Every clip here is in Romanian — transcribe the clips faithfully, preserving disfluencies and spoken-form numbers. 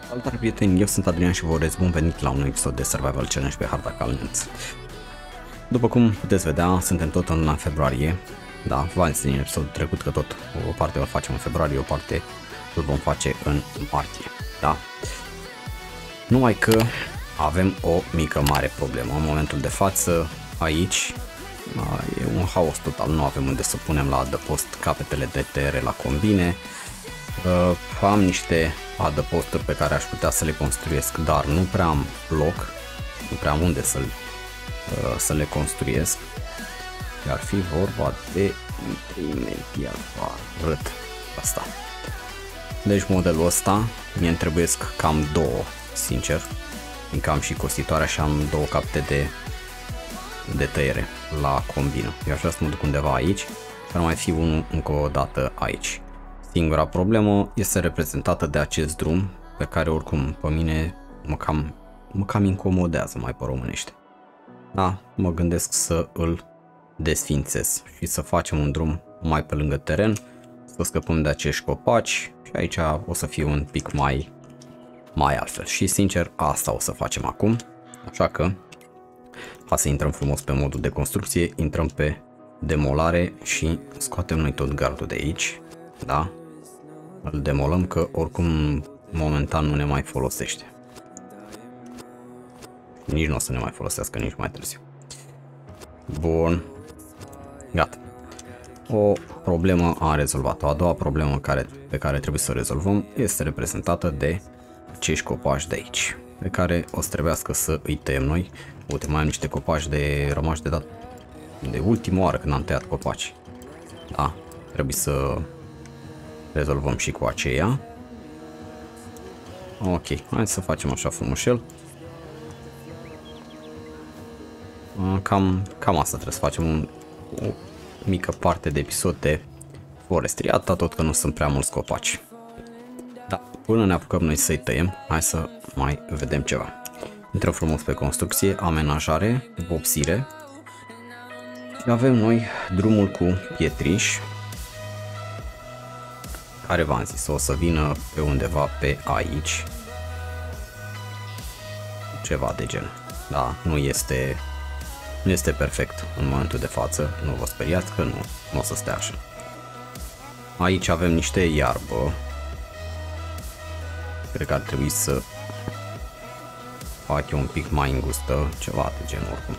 Salutare prieteni, eu sunt Adrian și vă urez bun venit la un episod de Survival Challenge pe harta Calneț. După cum puteți vedea, suntem tot în luna februarie. Da, v-am zis din episodul trecut că tot o parte o facem în februarie, o parte îl vom face în martie. Da? Numai că avem o mică mare problemă. În momentul de față, aici, e un haos total, nu avem unde să punem la adăpost capetele de T R la combine. Uh, am niște adăposturi pe care aș putea să le construiesc, dar nu prea am loc, nu prea am unde să, uh, să le construiesc. Ar fi vorba de imediat arăt asta. Deci modelul ăsta mi-mi trebuiesc cam două, sincer, fiindcă am și costitoarea și am două capete de, de tăiere la combină. Eu aș vrea să mă duc undeva aici și ar mai fi unul încă o dată aici. Singura problemă este reprezentată de acest drum pe care oricum pe mine mă cam, mă cam incomodează, mai pe românește. Da, mă gândesc să îl desfințez și să facem un drum mai pe lângă teren, să scăpăm de acești copaci și aici o să fie un pic mai, mai altfel. Și sincer asta o să facem acum, așa că hai să intrăm frumos pe modul de construcție, intrăm pe demolare și scoatem noi tot gardul de aici. Da? Îl demolăm că oricum momentan nu ne mai folosește. Nici nu o să ne mai folosească nici mai târziu. Bun. Gata. O problemă am rezolvat-o. A doua problemă care, pe care trebuie să o rezolvăm este reprezentată de acești copaci de aici, pe care o să trebuiască să îi tăiem noi. Uite, mai am niște copaci de rămași de dat de ultima oară când am tăiat copaci. Da? Trebuie să rezolvăm și cu aceea. Ok, hai să facem așa frumușel. Cam, cam asta trebuie să facem, un, o mică parte de episod de forestry, atâta tot că nu sunt prea mulți copaci. Da, până ne apucăm noi să-i tăiem, hai să mai vedem ceva. Intrăm frumos pe construcție, amenajare, vopsire. Și avem noi drumul cu pietriș, care v-am zis, o să vină pe undeva pe aici. Ceva de gen. Da, nu este, nu este perfect în momentul de față, nu vă speriați că nu, nu o să stea așa. Aici avem niște iarbă. Cred că ar trebui să fac eu un pic mai îngustă, ceva de genul oricum.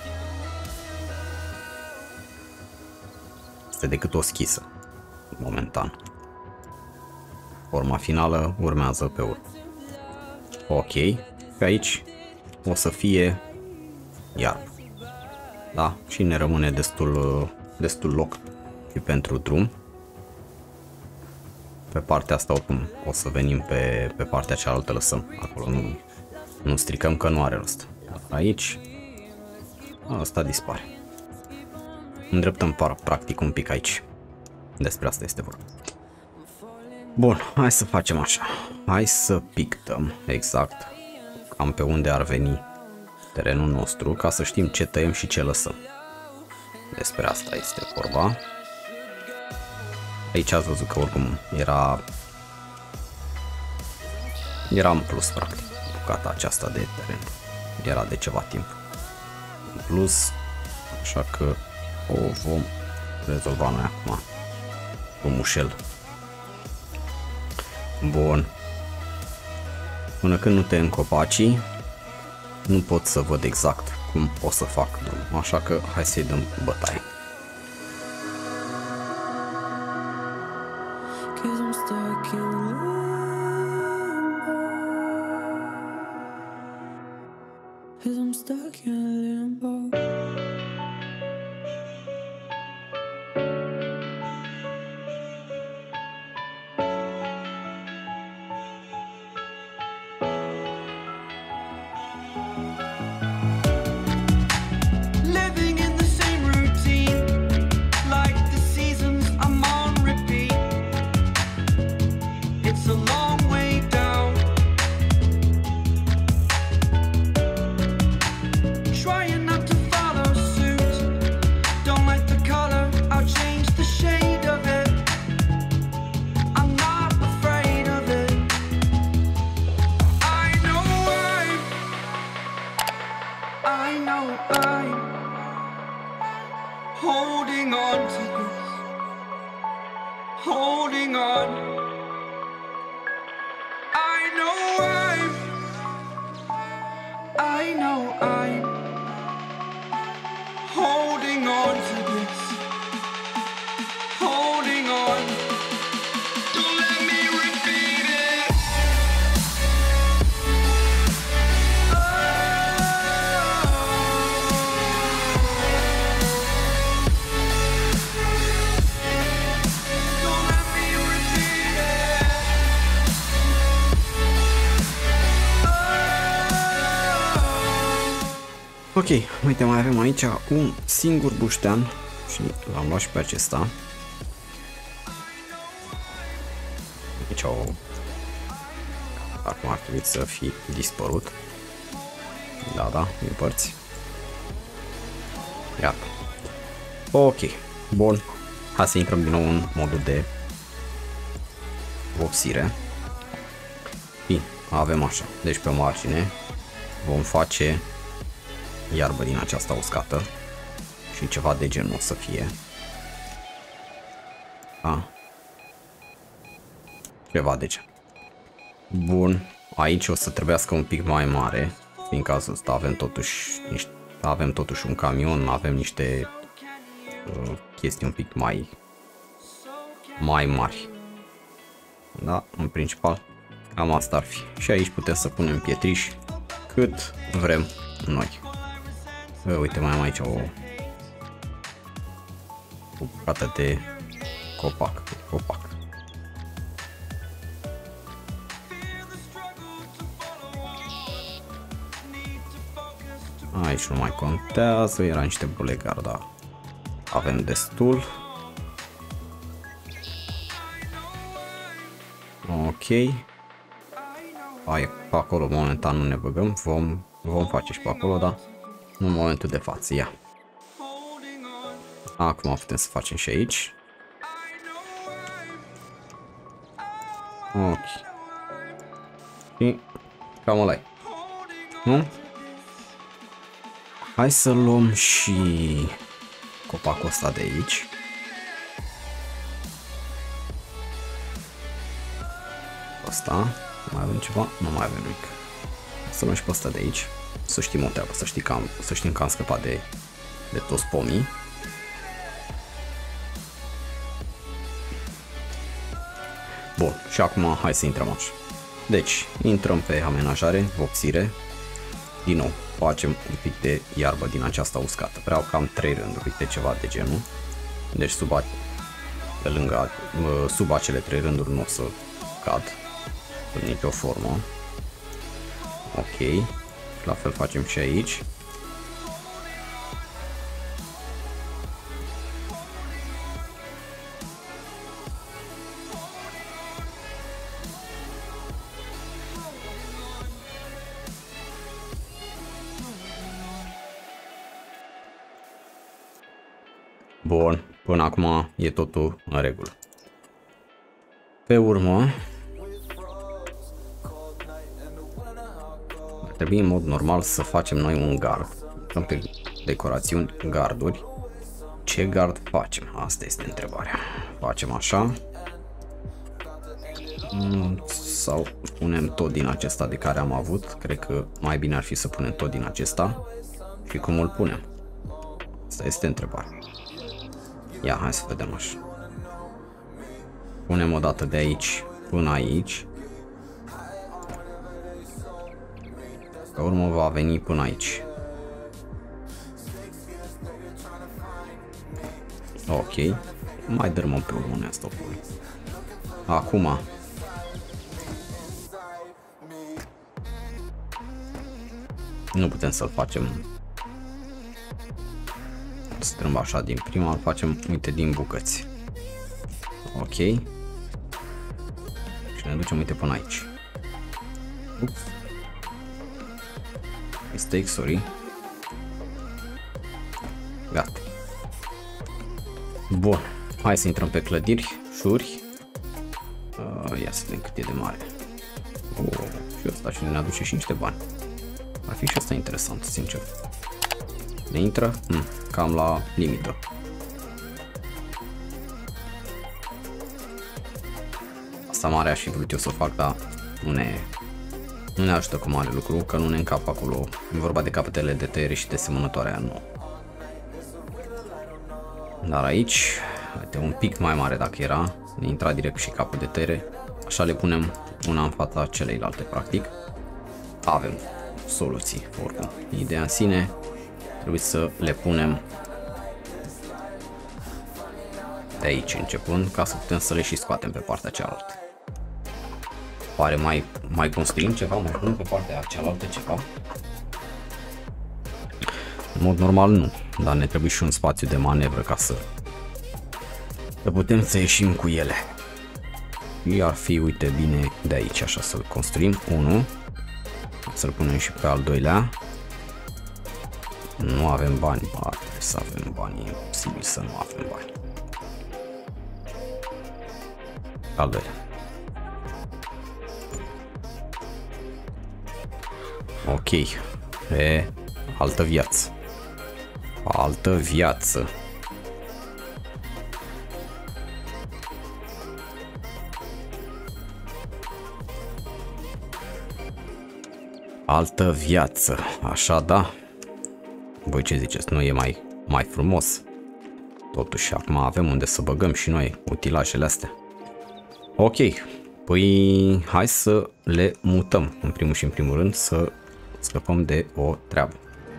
Este decât o schisă, momentan. Forma finală urmează pe urmă. Ok, pe aici o să fie iarbă. Da, și ne rămâne destul, destul loc și pentru drum. Pe partea asta oricum o să venim pe, pe partea cealaltă, lăsăm acolo, nu, nu stricăm că nu are rost. Aici asta dispare. Îndreptăm practic un pic aici. Despre asta este vorba. Bun, hai să facem așa. Hai să pictăm exact cam pe unde ar veni terenul nostru, ca să știm ce tăiem și ce lăsăm. Despre asta este vorba. Aici ați văzut că oricum era era în plus practic bucata aceasta de teren. Era de ceva timp în plus, așa că o vom rezolva noi acum frumușel. Bun. Până când nu tăiem copacii, nu pot să văd exact cum o să fac drumul, așa că hai să-i dăm bătaie. Trying I'm holding on to this, holding on. Don't let me repeat it. Oh, don't let me repeat it. Ok, uite, mai avem aici un singur buștean și l-am luat și pe acesta. Aici o... acum ar trebui să fie dispărut. Da, da, din părți. Iată. Ok, bun. Hai să intrăm din nou în modul de vopsire. Bine, avem așa. Deci pe margine vom face iarbă din aceasta uscată și ceva de genul o să fie. A. Ceva de gen. Bun, aici o să trebuiască un pic mai mare. În cazul ăsta avem totuși niște, avem totuși un camion, avem niște uh, chestii un pic mai mai mari. Da, în principal cam asta ar fi. Și aici putem să punem pietriș cât vrem noi. Bă, uite, mai am aici o, o bucată de copac, copac. Aici nu mai contează, era niște bulegari, dar avem destul. Ok. Hai, pe acolo momentan nu ne băgăm, vom, vom face și pe acolo, dar nu în momentul de față, ia. Acum putem să facem și aici. Ok. Și cam ăla-i. Nu? Hai să luăm și copacul ăsta de aici. Asta. Mai avem ceva? Nu mai avem nimic. Să luăm și pe ăsta de aici. Să știm o treabă, să, știi că am, să știm că am scăpat de, de toți pomii. Bun, și acum hai să intrăm așa. Deci, intrăm pe amenajare, vopsire. Din nou, facem un pic de iarbă din aceasta uscată. Vreau cam trei rânduri, uite, ceva de genul. Deci sub, a, pe lângă, sub acele trei rânduri nu o să cad în nicio formă. Ok. La fel facem și aici. Bun, până acum e totul în regulă. Pe urmă, ar trebui în mod normal să facem noi un gard. Intrăm pe decorațiuni, garduri. Ce gard facem? Asta este întrebarea. Facem așa. Sau punem tot din acesta de care am avut. Cred că mai bine ar fi să punem tot din acesta. Și cum îl punem? Asta este întrebarea. Ia, hai să vedem așa. Punem o dată de aici până aici. Pe urmă va veni până aici. Ok. Mai dărmăm pe urmă stopul. Acum nu putem să-l facem strâmb așa din prima, îl facem, uite, din bucăți. Ok. Și ne ducem, uite, până aici. Ups. Mistake, sorry. Gata. Bun. Hai să intrăm pe clădiri, șuri. Uh, ia să vedem cât e de mare. Oh, și ăsta și ne aduce și niște bani. Ar fi și asta interesant, sincer. Ne intră? Hmm, cam la limită. Asta mare aș fi vrut eu să o fac, dar nu ne, Nu ne ajută cu mare lucru, că nu ne încap acolo. E vorba de capetele de tăiere și de semănătoarea, nu. Dar aici, uite, un pic mai mare dacă era, ne intra direct și capul de tăiere. Așa le punem una în fața celeilalte, practic. Avem soluții, oricum. Ideea în sine, trebuie să le punem de aici începând, ca să putem să le și scoatem pe partea cealaltă. Oare mai, mai construim ceva, mai punem pe partea cealaltă ceva? În mod normal nu, dar ne trebuie și un spațiu de manevră ca să, să putem să ieșim cu ele. Ar fi, uite, bine de aici, așa, să-l construim. Unu. Să-l punem și pe al doilea. Nu avem bani, ba, trebuie să avem bani, e posibil să nu avem bani. Al doilea. Ok, e altă viață. Altă viață. Altă viață, așa, da? Voi ce ziceți? Nu e mai, mai frumos? Totuși, acum avem unde să băgăm și noi utilajele astea. Ok, păi hai să le mutăm, în primul și în primul rând, să scăpăm de o treabă.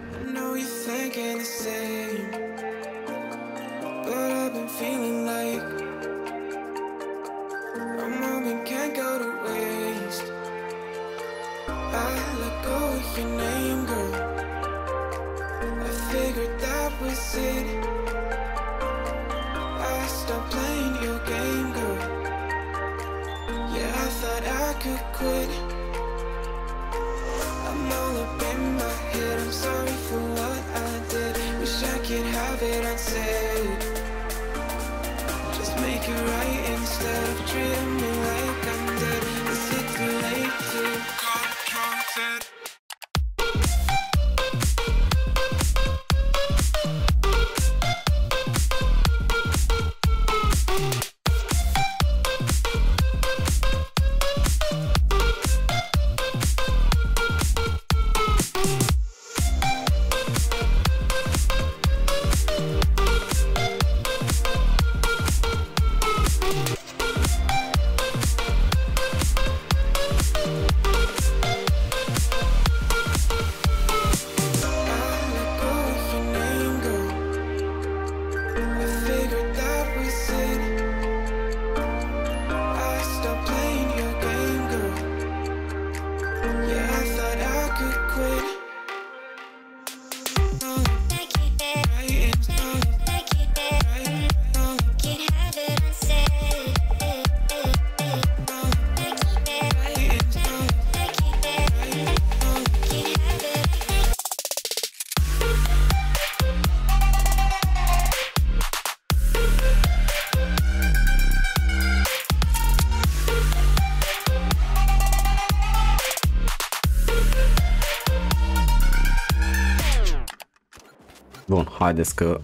Bun, haideți că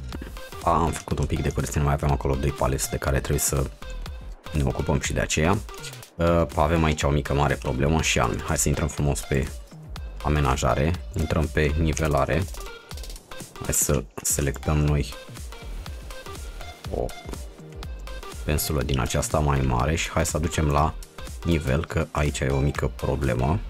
am făcut un pic de curățenie, mai avem acolo doi paleți de care trebuie să ne ocupăm și de aceea. Avem aici o mică mare problemă și anume, hai să intrăm frumos pe amenajare, intrăm pe nivelare, hai să selectăm noi o pensulă din aceasta mai mare și hai să aducem la nivel, că aici e o mică problemă.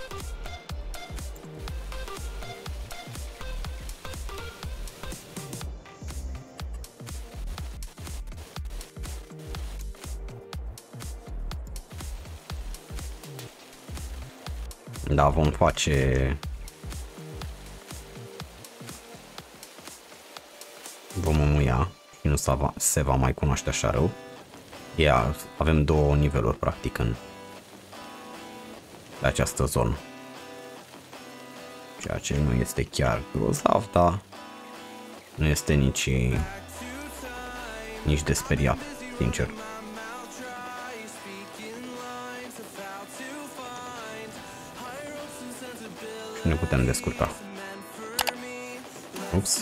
Da, vom face... Vom înmuia și nu se va, se va mai cunoaște așa rău. Ia, avem două niveluri practic în această zonă. Ceea ce nu este chiar grozav, dar nu este nici, nici de speriat, sincer. Ne putem descurca. Ups.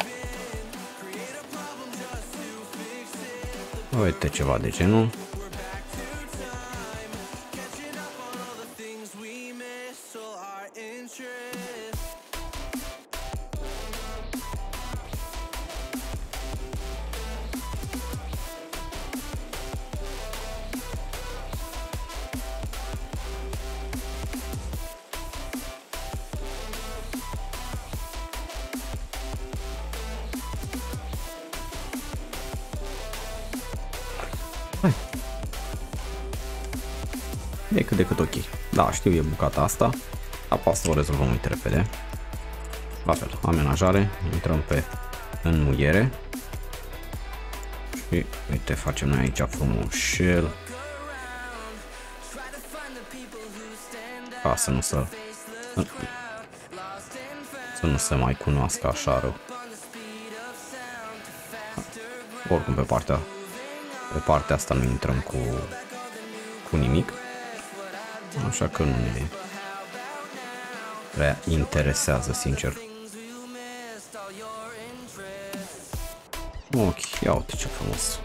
Uite, ceva de genul. e cât de cât ok. Da, știu, e bucata asta, apoi să o rezolvăm uite repede. La fel, amenajare, intrăm pe înmuiere și uite, facem noi aici frumușel ca să nu se să nu se mai cunoască așa rău. Oricum pe partea pe partea asta nu intrăm cu cu nimic, așa că nu ne prea interesează, sincer. Ok, ia uite ce frumos.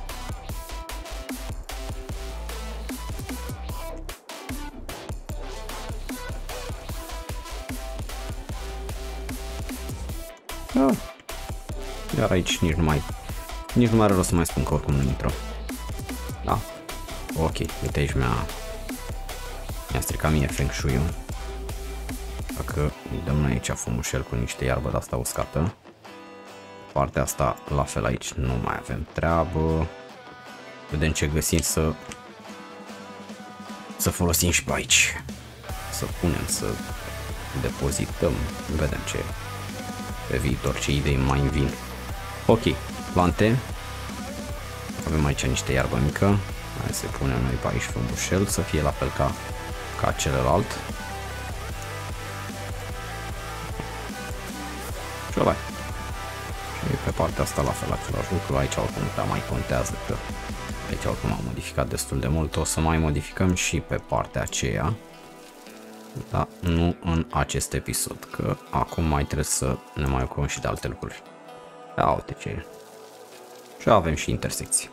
Ah. Iar aici nici nu mai nici nu mai are rost să mai spun că oricum nu intră. Da. Ok, uite aici mi-a mi-a stricat mie Feng Shui-ul. Dacă îi dăm noi aici frumușel cu niște iarbă de asta uscată. Partea asta la fel, aici nu mai avem treabă. Vedem ce găsim să să folosim și pe aici. Să punem, să depozităm. Vedem ce pe viitor, ce idei mai vin. Ok, plante. Avem aici niște iarbă mică. Hai să punem noi pe aici frumușel, să fie la fel ca, ca celălalt. Și ăla. Și pe partea asta la fel același lucru. Aici oricum da, mai contează că aici oricum am modificat destul de mult. O să mai modificăm și pe partea aceea. Dar nu în acest episod, că acum mai trebuie să ne mai ocupăm și de alte lucruri. Da, uite ce e. Și avem și intersecții.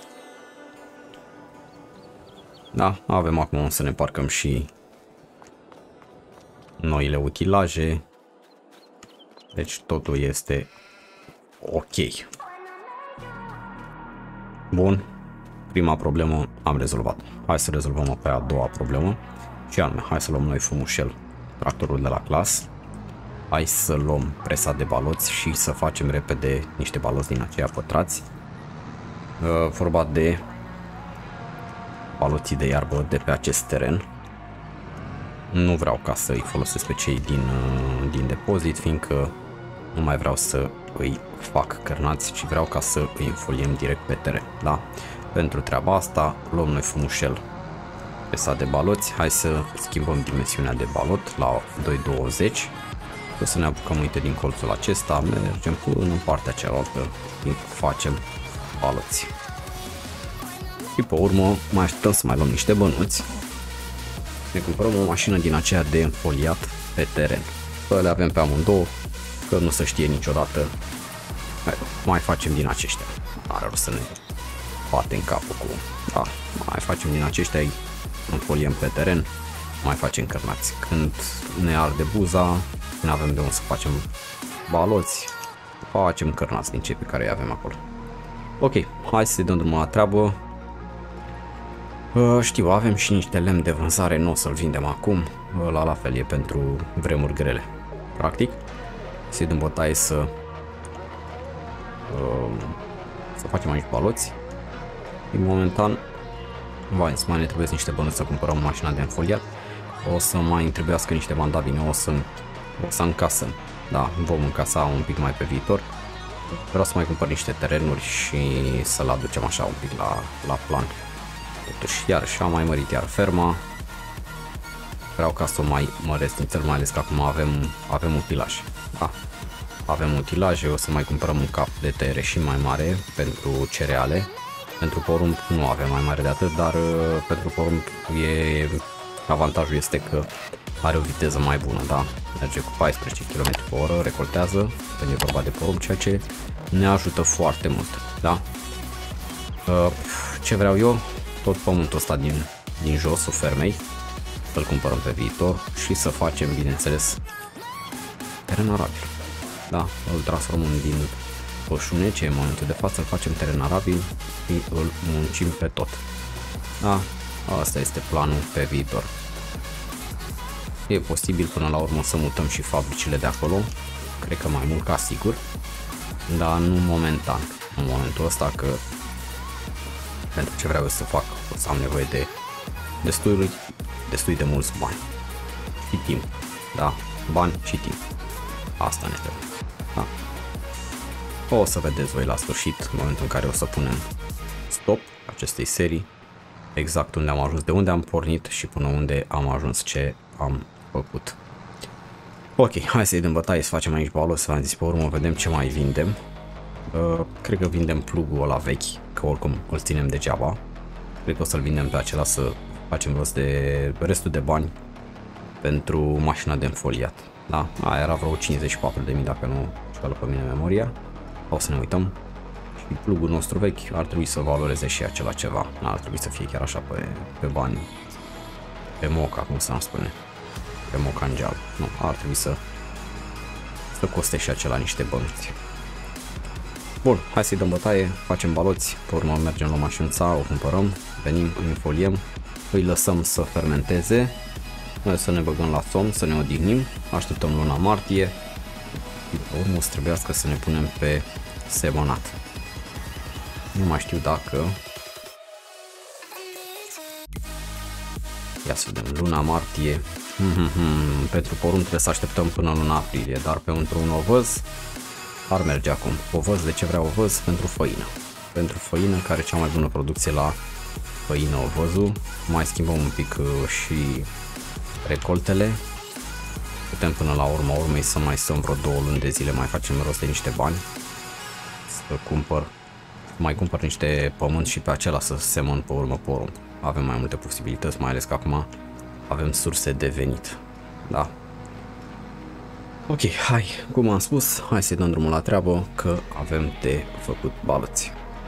Da, avem acum să ne parcăm și noile utilaje. Deci totul este ok. Bun. Prima problemă am rezolvat. Hai să rezolvăm pe a doua problemă. Și anume, hai să luăm noi frumușel tractorul de la clas. Hai să luăm presa de baloți și să facem repede niște baloți din aceia pătrați. Uh, vorba de baloții de iarbă de pe acest teren. Nu vreau ca să îi folosesc pe cei din, uh, din depozit, fiindcă nu mai vreau să îi fac cărnați, ci vreau ca să îi înfoliem direct pe teren. Da? Pentru treaba asta luăm noi frumușel presa de baloți. Hai să schimbăm dimensiunea de balot la doi virgulă douăzeci. O să ne apucăm, uite, din colțul acesta, mergem până în partea cealaltă și facem baloți. Și pe urmă mai așteptăm să mai luăm niște bănuți. Ne cumpărăm o mașină din aceea de înfoliat pe teren. Că le avem pe amândouă, că nu se știe niciodată. Hai, mai facem din aceștia. Are rost să ne batem capul cu... Da, mai facem din aceștia, îi înfoliem pe teren, mai facem cărnați. Când ne arde buza, nu avem de unde să facem baloți, facem cărnați din cei pe care îi avem acolo. Ok, hai să dăm drumul la treabă. Uh, știu, avem și niște lemn de vânzare, nu o să-l vindem acum. Ăla la fel e pentru vremuri grele. Practic, să-i dăm bătaie să, uh, să facem aici baloți. În momentan, vai, mai ne trebuie niște bănuți să cumpărăm mașina de înfoliat. O să mai trebuiască niște mandabine, o să, o să încasăm. Da, vom încasa un pic mai pe viitor. Vreau să mai cumpăr niște terenuri și să-l aducem așa un pic la, la plan. Totuși, iar și am mai mărit iar ferma. Vreau ca să o mai măresc nițel, mai ales că acum avem, avem utilaje. Da, avem utilaje, o să mai cumpărăm un cap de tăiere și mai mare pentru cereale. Pentru porumb nu avem mai mare de atât, dar uh, pentru porumb e, avantajul este că are o viteză mai bună, da? Merge cu paisprezece kilometri pe oră, recoltează, când e vorba de porumb, ceea ce ne ajută foarte mult, da? Uh, ce vreau eu? Tot pământul ăsta din, din josul fermei, să-l cumpărăm pe viitor și să facem, bineînțeles, teren arabil, da? Îl transformăm din pășunece, în momentul de față îl facem teren arabil și îl muncim pe tot. Da, asta este planul pe viitor. E posibil până la urmă să mutăm și fabricile de acolo, cred că mai mult ca sigur, dar nu momentan, în momentul ăsta, că pentru ce vreau să fac o să am nevoie de destui, destui de mulți bani și timp, da, bani și timp, asta ne trebuie, da. O să vedeți voi la sfârșit, în momentul în care o să punem stop acestei serii, exact unde am ajuns, de unde am pornit și până unde am ajuns, ce am făcut. Ok, hai să-i dăm bătaie, să facem aici balul, să v-am zis pe urmă, vedem ce mai vindem. Uh, cred că vindem plugul ăla vechi, că oricum îl ținem degeaba. Cred că o să-l vindem pe acela să facem rost de restul de bani pentru mașina de înfoliat. Da, aia era vreo cincizeci și patru de mii dacă nu școală pe mine memoria. O să ne uităm. Și plugul nostru vechi ar trebui să valoreze și acela ceva. Nu ar trebui să fie chiar așa pe, pe bani. Pe moca, cum să-mi spune. Pe mocangeal. Nu, ar trebui să, să coste și acela niște bănuți. Bun, hai să-i dăm bătaie, facem baloți, pe urmă mergem la mașința, o cumpărăm, venim, îi înfoliem, îi lăsăm să fermenteze, noi să ne băgăm la somn, să ne odihnim, așteptăm luna martie, și pe urmă o să trebuiască să ne punem pe semănat. Nu mai știu dacă... Ia să vedem, luna martie, mm-hmm. pentru porumb trebuie să așteptăm până luna aprilie, dar pentru un ovăz ar merge acum. Ovăz, de ce vreau ovăz? Pentru făină. Pentru făină, care e cea mai bună producție la făină ovăzul. Mai schimbăm un pic și recoltele. Putem până la urma urmei să mai stăm vreo două luni de zile, mai facem rost de niște bani. Să cumpăr, mai cumpăr niște pământ și pe acela să semăn pe urmă porumb. Avem mai multe posibilități, mai ales că acum avem surse de venit. Da. Ok, hai, cum am spus, hai să-i dăm drumul la treabă, că avem de făcut baloți.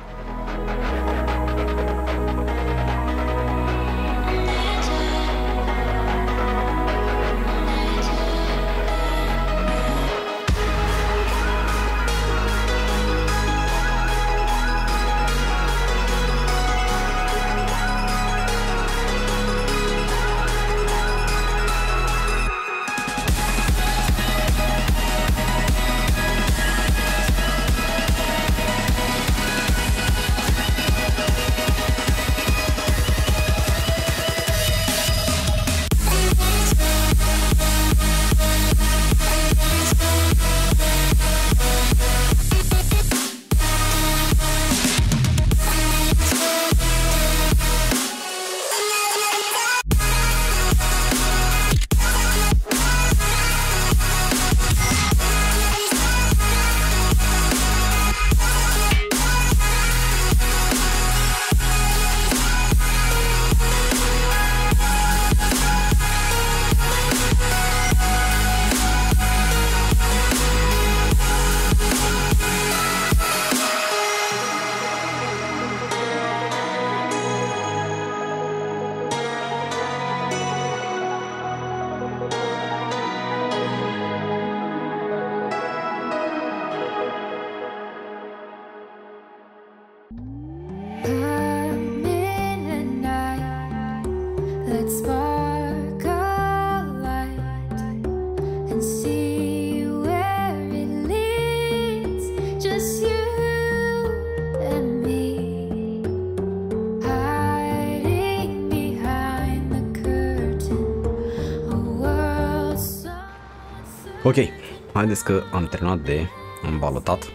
Ok, haideți că am terminat de îmbalotat.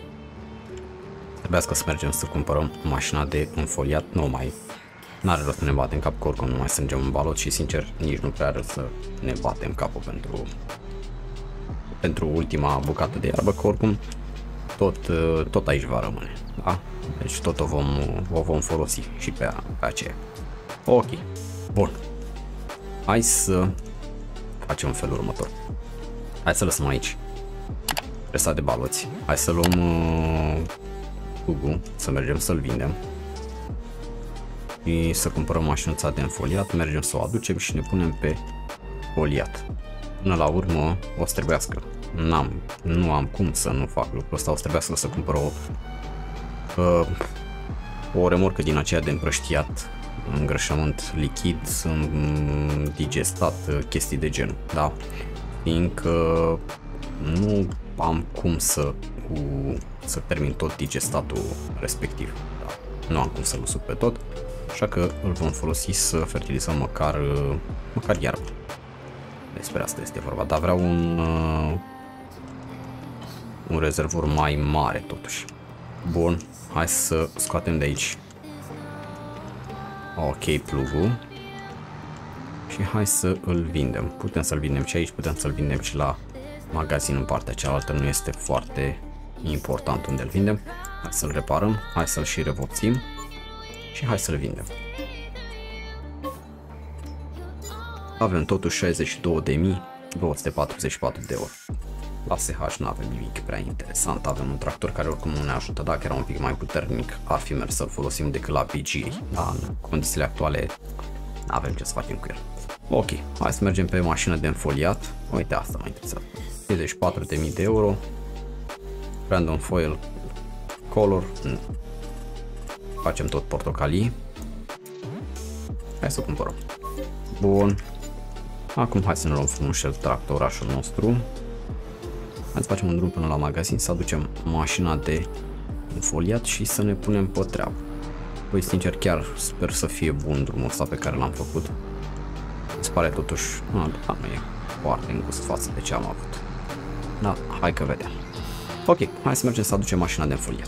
Trebuiască să mergem să cumpărăm mașina de înfoliat. Nu mai n-are rost să ne batem cap, că oricum nu mai strângem în balot și sincer nici nu prea are să ne batem capul pentru pentru ultima bucată de iarbă, că oricum tot, tot aici va rămâne, da? Deci tot o vom, o vom folosi și pe, pe aceea. Ok, bun. Hai să facem în felul următor. Hai să lăsăm aici presat de baloți. Hai să luăm uh, plugul, să mergem să-l vindem și să cumpărăm mașinuța de înfoliat, mergem să o aducem și ne punem pe foliat. Până la urmă o să trebuiască, n-am, nu am cum să nu fac lucrul ăsta, o să trebuiască să cumpăr o, uh, o remorcă din aceea de împrăștiat îngrășământ lichid, digestat, chestii de genul, da? Fiindcă nu am cum să, cu, să termin tot digestatul respectiv, da? Nu am cum să-l usuc pe tot, Așa că îl vom folosi să fertilizăm măcar, măcar iarbă. Despre asta este vorba, dar vreau un, un rezervor mai mare totuși. Bun, hai să scoatem de aici. Ok, plugul. Și hai să îl vindem. Putem să-l vindem și aici, putem să-l vindem și la magazin în partea cealaltă. Nu este foarte important unde îl vindem. Hai să-l reparăm, hai să-l și revopțim și hai să-l vindem. Avem totuși șaizeci și două de mii două sute patruzeci și patru de euro. La S H nu avem nimic prea interesant, avem un tractor care oricum nu ne ajută, dacă era un pic mai puternic ar fi mers să-l folosim decât la B G A, dar în condițiile actuale nu avem ce să facem cu el. Ok, hai să mergem pe mașină de înfoliat, uite asta m-a interesat, treizeci și patru de mii de euro, random foil color, nu. Facem tot portocalii, hai să o cumpărăm. Bun, acum hai să ne luăm frumușel tractorașul nostru. Hai să facem un drum până la magazin, să aducem mașina de înfoliat și să ne punem pe treabă. Păi sincer chiar sper să fie bun drumul ăsta pe care l-am făcut. Îți pare totuși, a, da, nu e foarte îngust față de ce am avut. Da, hai că vedem. Ok, hai să mergem să aducem mașina de înfoliat.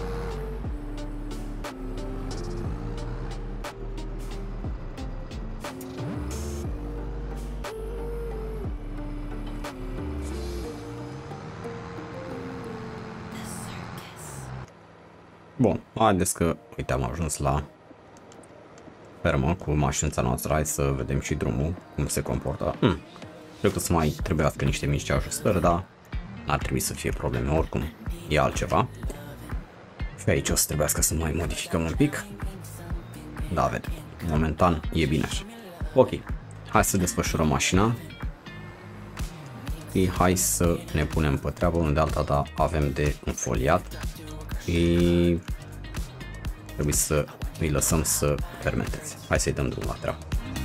Bun, haideți că, uite, am ajuns la fermă cu mașința noastră, hai să vedem și drumul, cum se comportă. Hmm. Cred că să mai trebuiască niște mici ajustări, dar n-ar trebui să fie probleme, oricum e altceva. Și aici o să trebuiască să mai modificăm un pic. Da, vedem, momentan e bine așa. Ok, hai să desfășurăm mașina. Și hai să ne punem pe treabă, unde alta, da, avem de înfoliat. Și trebuie să îi lăsăm să fermenteze. Hai să-i dăm drumul la treabă.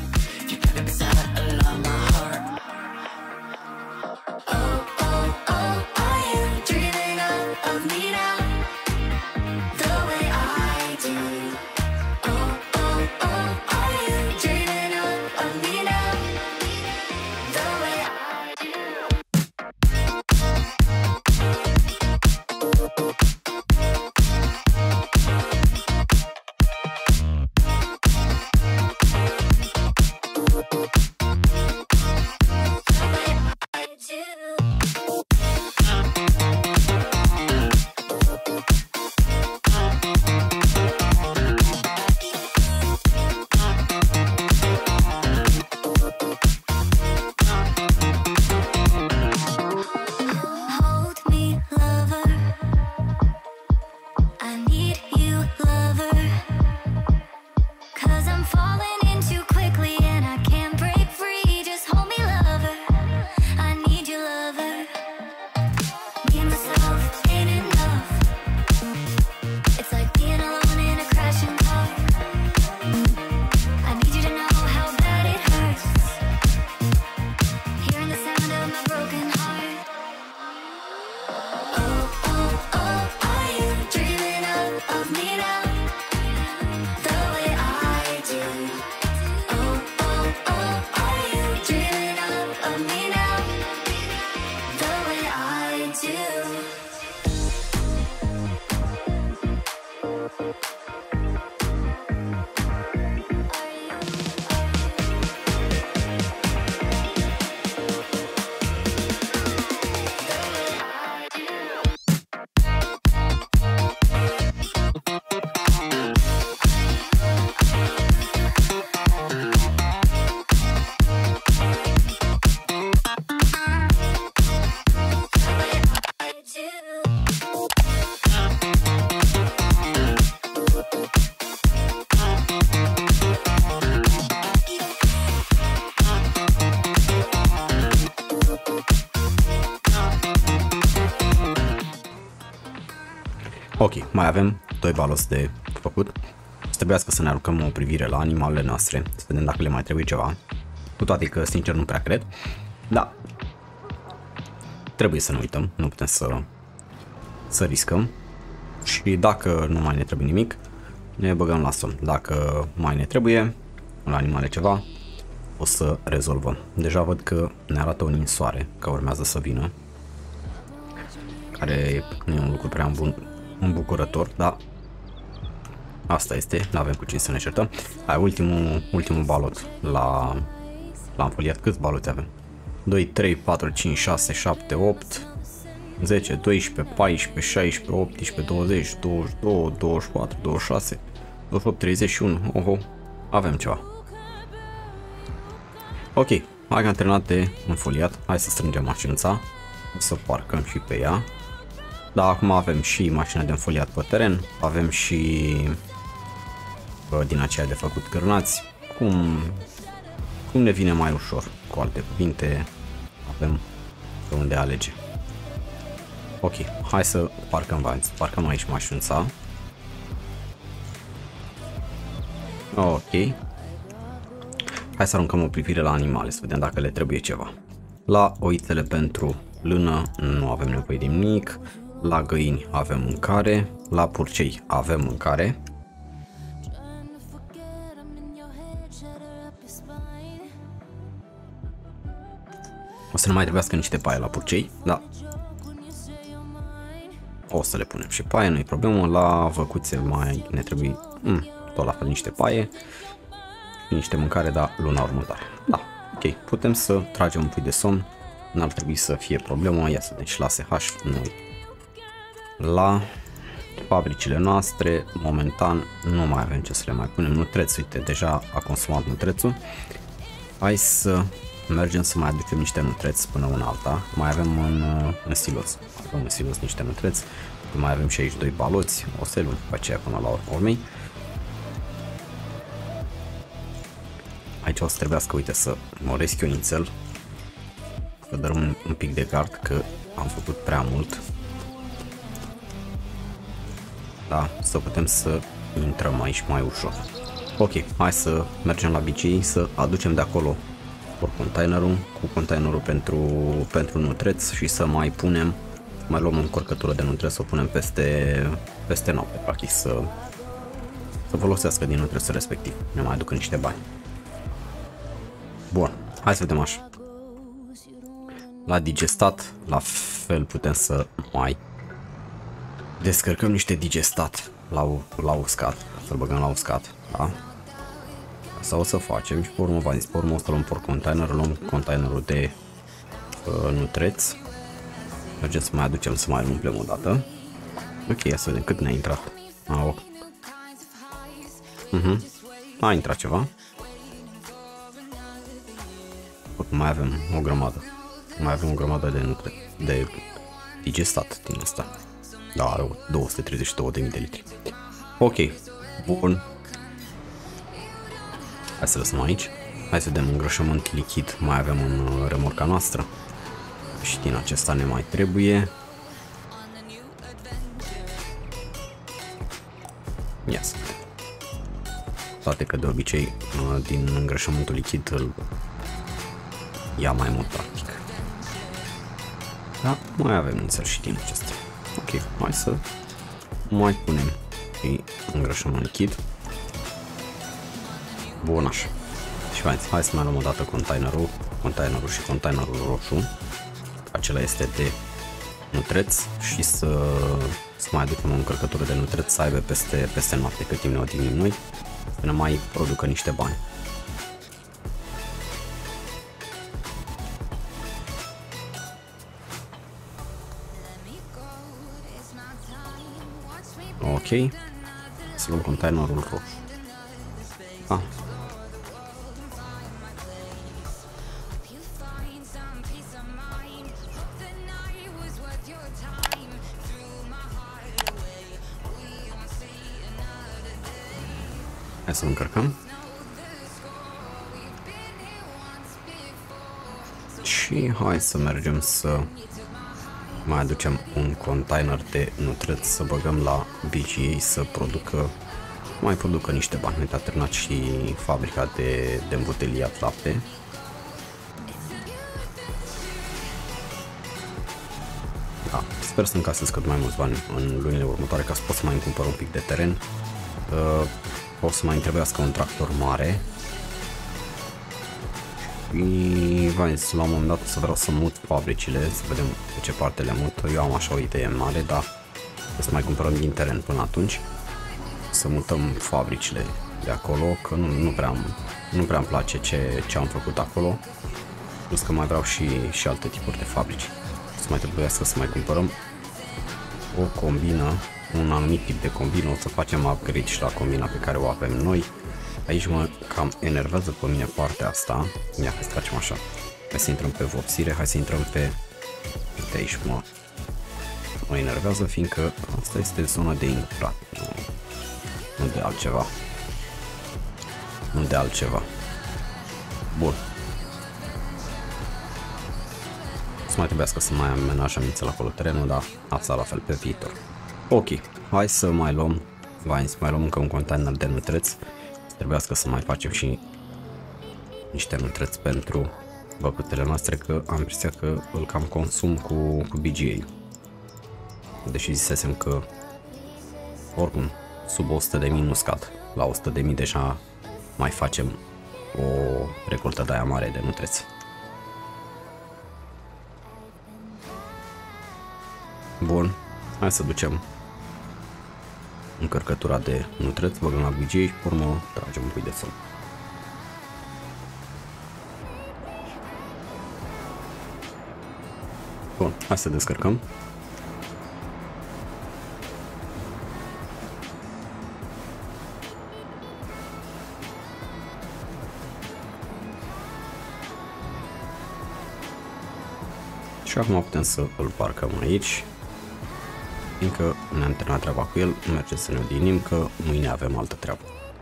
Ok, mai avem doi baloți de făcut. Trebuiască să ne aruncăm o privire la animalele noastre, să vedem dacă le mai trebuie ceva. Cu toate că, sincer, nu prea cred. Da, trebuie să ne uităm, nu putem să, să riscăm. Și dacă nu mai ne trebuie nimic, ne băgăm la somn. Dacă mai ne trebuie la animale ceva, o să rezolvăm. Deja văd că ne arată o ninsoare, că urmează să vină, care nu e un lucru prea bun, îmbucurător, dar asta este, nu avem cu cine să ne certăm. Hai, ultimul, ultimul balot la, la înfoliat. Câți baloți avem? doi, trei, patru, cinci, șase, șapte, opt, zece, doisprezece, paisprezece, șaisprezece, optsprezece, douăzeci, douăzeci și doi, douăzeci și patru, douăzeci și șase, douăzeci și opt, treizeci și unu. Oho, avem ceva. Ok, hai că am terminat de înfoliat. Hai să strângem mașința, să parcăm și pe ea. Da, acum avem și mașina de înfoliat pe teren, avem și bă, din aceea de făcut cârnați. Cum, cum ne vine mai ușor, cu alte cuvinte, avem pe unde alege. Ok, hai să parcăm, parcăm aici mașința. Ok. Hai să aruncăm o privire la animale, să vedem dacă le trebuie ceva. La oițele pentru lână nu avem nevoie de nimic. La găini avem mâncare. La purcei avem mâncare. O să ne mai trebuiască niște paie la purcei, da. O să le punem și paie, nu-i problemă. La văcuțe mai ne trebuie mm, tot la fel niște paie, niște mâncare, dar luna următoare. Da, ok, putem să tragem un pui de somn, n-ar trebui să fie problemă. Ia să deci la S H noi. La fabricile noastre, momentan nu mai avem ce să le mai punem. Nutreț, uite, deja a consumat nutrețul. Hai să mergem să mai aducem niște nutreți până una alta. Mai avem în, în silos. Avem în silos niște nutreți. Mai avem și aici doi baloți. O să-l luăm pe aceea până la urmei. Aici o să trebuiască, uite, să măresc eu nițel. Să dăm un, un pic de gard, că am făcut prea mult. Da, să putem să intrăm aici mai ușor. Ok, hai să mergem la B G să aducem de acolo containerul, cu containerul pentru, pentru nutreț și să mai punem, mai luăm o încărcătură de nutreț, să o punem peste, peste noapte, practic să, să folosească din nutrețul respectiv. Ne mai aducă niște bani. Bun, hai să vedem așa. La digestat, la fel putem să mai descărcăm niște digestat la, la uscat, să-l băgăm la uscat, da? Asta o să facem și pe urmă, v-am zis, pe urmă o să luăm por container, luăm containerul de uh, nutreț. Mergem să mai aducem, să mai umplem o dată. Ok, ia să vedem cât ne-a intrat. Ah, ok. Uh-huh. A intrat ceva. Oricum mai avem o grămadă. Mai avem o grămadă de nutre, de digestat din asta. Da, are două sute treizeci și două de mii de litri. Ok, bun. Hai să lăsăm aici. Hai să vedem îngrășământ lichid. Mai avem în remorca noastră. Și din acesta ne mai trebuie. Ia să vedem. Toate că de obicei din îngrășământul lichid îl ia mai mult practic. Da, mai avem nițel și din acesta. Ok, hai să mai punem și îngrășământ lichid. Bun, așa. Și hai, hai să mai luăm o dată containerul, containerul și containerul roșu. Acela este de nutreț și să, să mai aducem o încărcătură de nutreț să aibă peste, peste noapte, cât timp ne odihnim noi, să ne mai producă niște bani. Ok, să luăm containerul roșu. Ah. Hai să încărcăm. Și hai să mergem să mai aducem un container de nutreț să băgăm la B G A să producă, mai producă niște bani. Uite, a terminat și fabrica de, de îmbuteliat lapte. Da, sper să încasez cât mai mulți bani în lunile următoare ca să pot să mai îmi cumpăr un pic de teren uh, o să mai trebuiască un tractor mare. Și v-am zis, la un moment dat să vreau să mut fabricile, să vedem pe ce parte le mut. Eu am așa o idee mare, dar o să mai cumpărăm din teren până atunci. Să mutăm fabricile de acolo, că nu, nu prea nu prea îmi place ce, ce am făcut acolo. Plus că mai vreau și, și alte tipuri de fabrici. Să mai trebuiască să mai cumpărăm o combină, un anumit tip de combină. O să facem upgrade și la combina pe care o avem noi. Aici mă cam enervează pe mine partea asta. Ia că facem așa. Hai să intrăm pe vopsire, hai să intrăm pe... Uite aici mă, mă enervează, fiindcă asta este zona de intrat. Nu, nu de altceva. Nu de altceva. Bun. Să mai trebuiască să mai amenajăm nițel acolo terenul, dar asta la fel pe viitor. Ok, hai să mai luăm, hai să mai luăm încă un container de nutreți. Trebuiască să mai facem și niște nutreți pentru băcutele noastre, că am impresia că îl cam consum cu, cu B G A. Deși zisesem că oricum sub o sută de mii nu scad. La o sută de mii deja mai facem o recoltă de aia mare de nutreți. Bun, hai să ducem încărcătura de nutreți, băgăm la B G A și pe urmă tragem un pic de somn. Bun, hai să descărcăm. Și acum putem să îl parcăm aici. Fiindcă ne-am terminat treaba cu el, merge să ne odinim, că mâine avem altă treabă.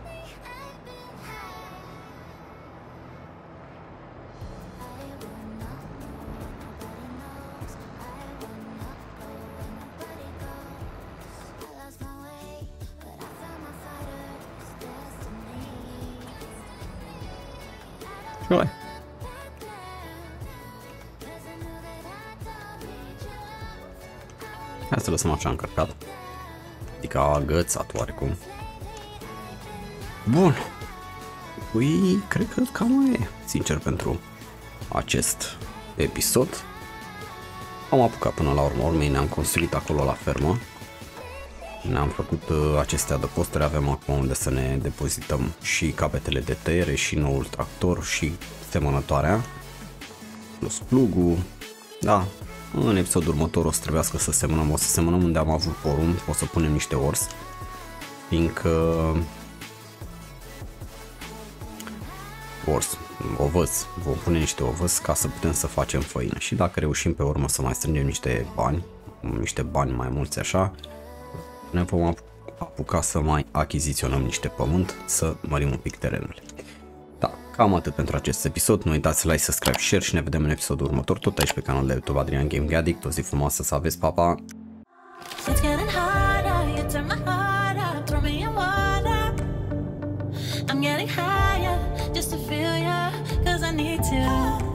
Și ăla. Hai să lăsăm așa încărcat. Adică agățat oarecum. Bun. Păi, cred că cam e, sincer, pentru acest episod. Am apucat până la urmă urmei, ne-am construit acolo la fermă. Ne-am făcut uh, aceste adăposturi, avem acum unde să ne depozităm și capetele de tăiere, și noul tractor, și semănătoarea, plus plugul. Da, în episodul următor o să trebuiască să semănăm, o să semănăm unde am avut porumb, o să punem niște ors, fiindcă ors, ovăz, vom pune niște ovăz ca să putem să facem făină. Și dacă reușim pe urmă să mai strângem niște bani, niște bani mai mulți așa, ne vom apuca să mai achiziționăm niște pământ, să mărim un pic terenul. Da, cam atât pentru acest episod. Nu uitați like, subscribe, share și ne vedem în episodul următor, tot aici pe canalul de YouTube Adrian Gaming Addict. O zi frumoasă să aveți, pa, pa! It's getting harder, you turn my heart up, throw me in water. I'm getting higher, just to feel ya, cause I need to.